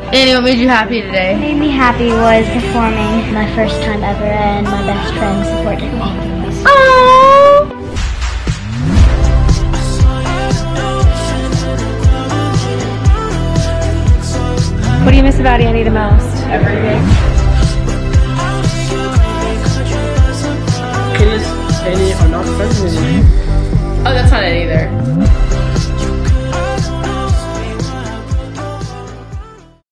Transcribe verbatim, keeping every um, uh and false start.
Annie, what made you happy today? What made me happy was performing my first time ever and my best friend supported me. Aww. What do you miss about Annie the most? Everything. Kids, Annie are not friends with you. Oh, that's not it either.